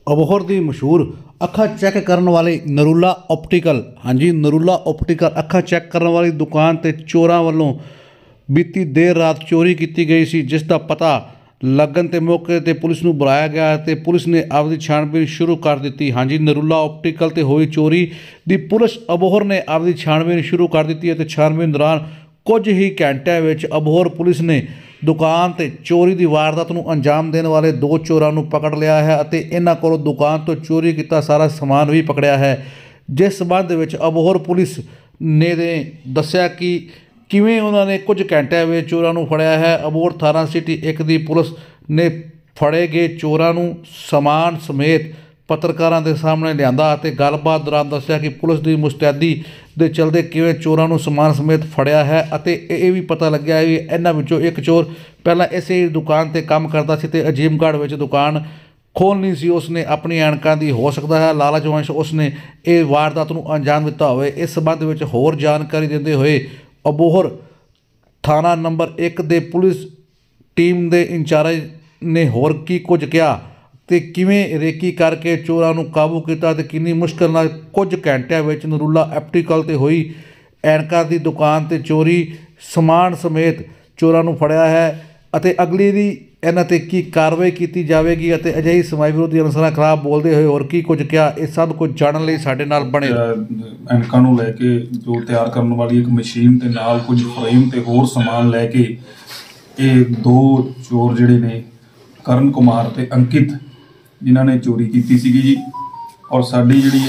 ਅਬੋਹਰ ਦੀ ਮਸ਼ਹੂਰ ਅੱਖਾਂ ਚੈੱਕ ਕਰਨ ਵਾਲੀ ਨਰੂਲਾ ਆਪਟੀਕਲ ਹਾਂਜੀ ਨਰੂਲਾ ਆਪਟੀਕਲ ਅੱਖਾਂ ਚੈੱਕ ਕਰਨ ਵਾਲੀ ਦੁਕਾਨ ਤੇ ਚੋਰਾਂ ਵੱਲੋਂ ਬੀਤੀ ਦੇਰ ਰਾਤ ਚੋਰੀ ਕੀਤੀ ਗਈ ਸੀ, ਜਿਸ ਦਾ ਪਤਾ ਲੱਗਣ ਤੇ ਮੌਕੇ ਤੇ ਪੁਲਿਸ ਨੂੰ ਬੁਲਾਇਆ ਗਿਆ ਤੇ ਪੁਲਿਸ ਨੇ ਆਪਦੀ ਛਾਣਬੀਨ ਸ਼ੁਰੂ ਕਰ ਦਿੱਤੀ। ਹਾਂਜੀ, ਨਰੂਲਾ ਆਪਟੀਕਲ ਤੇ ਹੋਈ ਚੋਰੀ ਦੀ ਪੁਲਿਸ ਅਬੋਹਰ ਨੇ ਆਪਦੀ ਛਾਣਬੀਨ ਸ਼ੁਰੂ ਕਰ ਦਿੱਤੀ ਅਤੇ ਛਾਣਬੀਨ ਦੌਰਾਨ ਕੁਝ ਹੀ ਘੰਟਿਆਂ ਵਿੱਚ ਅਬੋਹਰ ਪੁਲਿਸ ਨੇ ਦੁਕਾਨ ਤੇ ਚੋਰੀ ਦੀ ਵਾਰਦਾਤ ਨੂੰ ਅੰਜਾਮ ਦੇਣ ਵਾਲੇ 2 ਚੋਰਾਂ ਨੂੰ ਪਕੜ ਲਿਆ ਹੈ ਅਤੇ ਇਹਨਾਂ ਕੋਲੋਂ ਦੁਕਾਨ ਤੋਂ ਚੋਰੀ ਕੀਤਾ ਸਾਰਾ ਸਮਾਨ ਵੀ ਪਕੜਿਆ ਹੈ। ਜਿਸ ਸੰਬੰਧ ਵਿੱਚ ਅਬੋਹਰ ਪੁਲਿਸ ਨੇ ਦੱਸਿਆ ਕਿ ਕਿਵੇਂ ਉਹਨਾਂ ਨੇ ਕੁਝ ਘੰਟਿਆਂ ਵਿੱਚ ਚੋਰਾਂ ਨੂੰ ਫੜਿਆ ਹੈ। ਅਬੋਹਰ ਥਾਣਾ ਸਿਟੀ 1 ਦੀ ਪੁਲਿਸ ਨੇ ਫੜੇ ਗਏ ਚੋਰਾਂ ਨੂੰ ਸਮਾਨ ਸਮੇਤ ਪੱਤਰਕਾਰਾਂ ਦੇ ਸਾਹਮਣੇ ਲਿਆਂਦਾ ਅਤੇ ਗੱਲਬਾਤ ਦੌਰਾਨ ਦੱਸਿਆ ਕਿ ਪੁਲਿਸ ਦੀ ਮੁਸਤੈਦੀ ਦੇ ਚਲਦੇ ਕਿਵੇਂ ਚੋਰਾਂ ਨੂੰ ਸਮਾਨ ਸਮੇਤ ਫੜਿਆ ਹੈ ਅਤੇ ਇਹ ਵੀ ਪਤਾ ਲੱਗਿਆ ਕਿ ਇਹਨਾਂ ਵਿੱਚੋਂ ਇੱਕ ਚੋਰ ਪਹਿਲਾਂ ਇਸੇ ਦੁਕਾਨ ਤੇ ਕੰਮ ਕਰਦਾ ਸੀ ਤੇ ਅਜੀਮਗੜ੍ਹ ਵਿੱਚ ਦੁਕਾਨ ਖੋਲ੍ਹਣੀ ਸੀ। ਉਸਨੇ ਆਪਣੀ ਐਨਕਾਂ ਦੀ ਹੋ ਸਕਦਾ ਹੈ ਲਾਲਚ ਵੰਸ਼ ਉਸਨੇ ਇਹ ਵਾਰਦਾਤ ਨੂੰ ਅੰਜਾਮ ਦਿੱਤਾ ਹੋਵੇ। ਇਸ ਸੰਬੰਧ ਵਿੱਚ ਹੋਰ ਜਾਣਕਾਰੀ ਦਿੰਦੇ ਹੋਏ ਅਬੋਹਰ ਥਾਣਾ ਨੰਬਰ 1 ਦੇ ਪੁਲਿਸ ਟੀਮ ਦੇ ਇੰਚਾਰਜ ਨੇ ਹੋਰ ਕੀ ਕੁਝ ਕਿਹਾ ਤੇ ਕਿਵੇਂ ਰੇਕੀ ਕਰਕੇ ਚੋਰਾਂ ਨੂੰ ਕਾਬੂ ਕੀਤਾ ਤੇ ਕਿੰਨੀ ਮੁਸ਼ਕਲ ਨਾਲ ਕੁਝ ਘੰਟਿਆਂ ਵਿੱਚ ਨਰੂਲਾ ਆਪਟੀਕਲ ਤੇ ਹੋਈ ਐਨਕਾਂ ਦੀ ਦੁਕਾਨ ਤੇ ਚੋਰੀ ਸਮਾਨ ਸਮੇਤ ਚੋਰਾਂ ਨੂੰ ਫੜਿਆ ਹੈ ਅਤੇ ਅਗਲੀ ਦੀ ਇਹਨਾਂ ਤੇ ਕੀ ਕਾਰਵਾਈ ਕੀਤੀ ਜਾਵੇਗੀ ਅਤੇ ਅਜਿਹੀ ਸਮਾਜ ਵਿਰੋਧੀ ਅਨਸਰਾਂ ਖਿਲਾਫ ਬੋਲਦੇ ਹੋਏ ਹੋਰ ਕੀ ਕੁਝ ਕਿਹਾ, ਇਹ ਸਭ ਕੁਝ ਜਾਣਨ ਲਈ ਸਾਡੇ ਨਾਲ ਬਣੇ। ਐਨਕਾਂ ਨੂੰ ਲੈ ਕੇ ਜੋ ਤਿਆਰ ਕਰਨ ਵਾਲੀ ਇੱਕ ਮਸ਼ੀਨ ਤੇ ਨਾਲ ਕੁਝ ਫਰੇਮ ਤੇ ਹੋਰ ਸਮਾਨ ਲੈ ਕੇ ਇਹ 2 ਚੋਰ ਜਿਹੜੇ ਨੇ ਕਰਨ ਕੁਮਾਰ ਤੇ ਅੰਕਿਤ ਜਿਨ੍ਹਾਂ ਨੇ ਚੋਰੀ ਕੀਤੀ ਸੀਗੀ ਜੀ। ਔਰ ਸਾਡੀ ਜਿਹੜੀ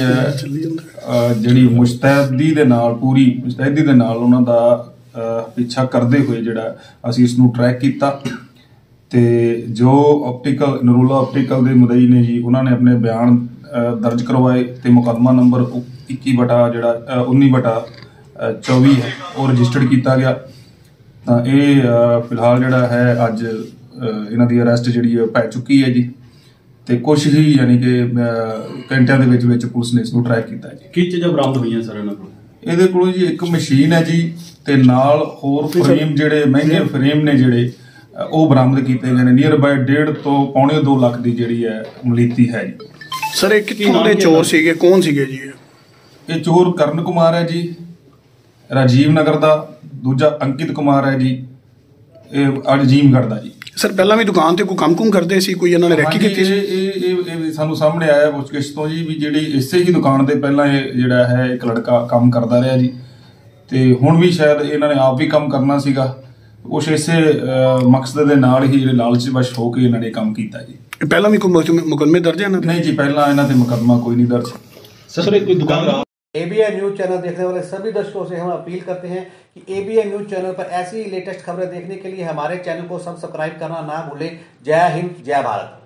ਹੈ ਜਿਹੜੀ ਮੁਸਤੈਦੀ ਦੇ ਨਾਲ ਪੂਰੀ ਮੁਸਤੈਦੀ ਦੇ ਨਾਲ ਉਹਨਾਂ ਦਾ ਪਿੱਛਾ ਕਰਦੇ ਹੋਏ ਜਿਹੜਾ ਅਸੀਂ ਇਸ ਨੂੰ ਟਰੈਕ ਕੀਤਾ ਤੇ ਜੋ ਆਪਟੀਕਲ ਨਰੂਲਾ ਆਪਟੀਕਲ ਦੇ ਮੁਦਈ ਨੇ ਜੀ ਉਹਨਾਂ ਨੇ ਆਪਣੇ ਬਿਆਨ ਦਰਜ ਕਰਵਾਏ ਤੇ ਮੁਕੱਦਮਾ ਨੰਬਰ 19/24 ਹੈ ਉਹ ਰਜਿਸਟਰਡ ਕੀਤਾ ਗਿਆ। ਤਾਂ ਇਹ ਫਿਲਹਾਲ ਜਿਹੜਾ ਹੈ ਅੱਜ ਇਹਨਾਂ ਦੀ ਅਰੈਸਟ ਜਿਹੜੀ ਪੈ ਚੁੱਕੀ ਹੈ ਜੀ ਤੇ ਕੁਛ ਹੀ ਯਾਨੀ ਕਿ ਘੰਟਿਆਂ ਦੇ ਵਿੱਚ ਪੁਲਿਸ ਨੇ ਇਸ ਨੂੰ ਟਰੈਕ ਕੀਤਾ ਜੀ। ਕੀ ਚੀਜ਼ਾਂ ਬਰਾਮਦ ਹੋਈਆਂ ਸਰ ਇਹਨਾਂ ਕੋਲ? ਇਹਦੇ ਕੋਲੋਂ ਜੀ ਇੱਕ ਮਸ਼ੀਨ ਹੈ ਜੀ ਤੇ ਨਾਲ ਹੋਰ ਫਰੇਮ ਜਿਹੜੇ ਮਹਿੰਗੇ ਫਰੇਮ ਨੇ ਜਿਹੜੇ ਉਹ ਬਰਾਮਦ ਕੀਤੇ ਗਏ ਨੇ। ਨੀਅਰ ਬਾਈ 1.5 ਤੋਂ ਪੌਣੇ 2 ਲੱਖ ਦੀ ਜਿਹੜੀ ਹੈ ਮਲੀਤੀ ਹੈ ਜੀ। ਸਰ ਇਹ ਕਿੱਥੋਂ ਦੇ ਚੋਰ ਸੀਗੇ, ਕੌਣ ਸੀਗੇ ਜੀ? ਇਹ ਚੋਰ ਕਰਨ ਕੁਮਾਰ ਹੈ ਜੀ ਰਾਜੀਵ ਨਗਰ ਦਾ, ਦੂਜਾ ਅੰਕਿਤ ਕੁਮਾਰ ਹੈ ਜੀ ਇਹ ਅਜੀਮਗੜ੍ਹ ਦਾ ਜੀ। ਸਰ ਪਹਿਲਾਂ ਵੀ ਦੁਕਾਨ ਤੇ ਕੋਈ ਕੰਮ ਕਰਦੇ ਸੀ, ਕੋਈ ਇਹਨਾਂ ਨੇ ਰੈਕੀ ਕੀਤੀ ਸੀ? ਇਹ ਸਾਨੂੰ ਸਾਹਮਣੇ ਆਇਆ ਪੁੱਛਗਿੱਛ ਤੋਂ ਜੀ ਵੀ ਜਿਹੜੀ ਇਸੇ ਹੀ ਦੁਕਾਨ ਤੇ ਪਹਿਲਾਂ ਇਹ ਜਿਹੜਾ ਹੈ ਇੱਕ ਲੜਕਾ ਕੰਮ ਕਰਦਾ ਰਿਹਾ ਜੀ ਤੇ ਹੁਣ ਵੀ ਸ਼ਾਇਦ ਇਹਨਾਂ ਨੇ ਆਪ ਵੀ ਕੰਮ ਕਰਨਾ ਸੀਗਾ। ਉਸ ਇਸੇ ਮਕਸਦ ਦੇ ਨਾਲ ਹੀ ਜਿਹੜੇ ਲਾਲਚ ਵਸ਼ ਹੋ ਕੇ ਇਹਨਾਂ ਨੇ ਕੰਮ ਕੀਤਾ ਜੀ। ਪਹਿਲਾਂ ਵੀ ਕੋਈ ਮੁਕੱਦਮੇ ਦਰਜ ਹੈ? नहीं जी, पहला ਇਹਨਾਂ ਤੇ मुकदमा कोई नहीं दर्ज। सर कोई दुकान ABN न्यूज चैनल देखने वाले सभी दर्शकों से हम अपील करते हैं कि ABN न्यूज चैनल पर ऐसी लेटेस्ट खबरें देखने के लिए हमारे चैनल को सब्सक्राइब करना ना भूलें। जय हिंद, जय भारत।